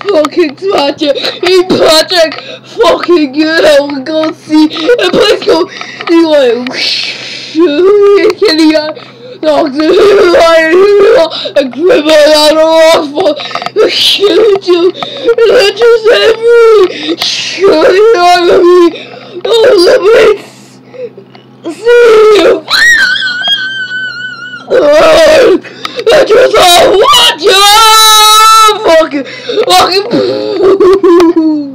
fucking smash it. Hey, Patrick, fucking hell, we're gonna see. And please go, you like, can you talk to me, and grab it out of awful, shoot you, let you save me, shoot you out of me, oh, let me see you. That just all watch out! Fucking